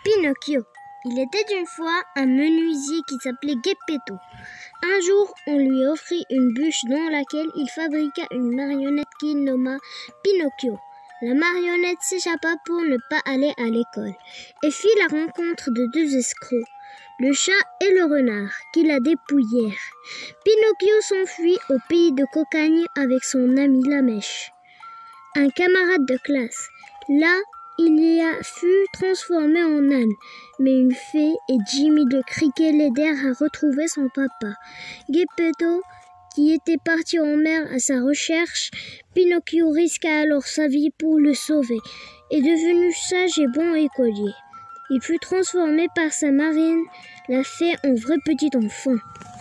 Pinocchio. Il était une fois un menuisier qui s'appelait Geppetto. Un jour, on lui offrit une bûche dans laquelle il fabriqua une marionnette qu'il nomma Pinocchio. La marionnette s'échappa pour ne pas aller à l'école et fit la rencontre de deux escrocs, le chat et le renard, qui la dépouillèrent. Pinocchio s'enfuit au pays de Cocagne avec son ami la Mèche, un camarade de classe. Là, il fut transformé en âne, mais une fée et Jimmy le Criquet l'aidèrent à retrouver son papa. Geppetto, qui était parti en mer à sa recherche, Pinocchio risqua alors sa vie pour le sauver, et devenu sage et bon écolier. Il fut transformé par sa marraine, la fée, en vrai petit enfant.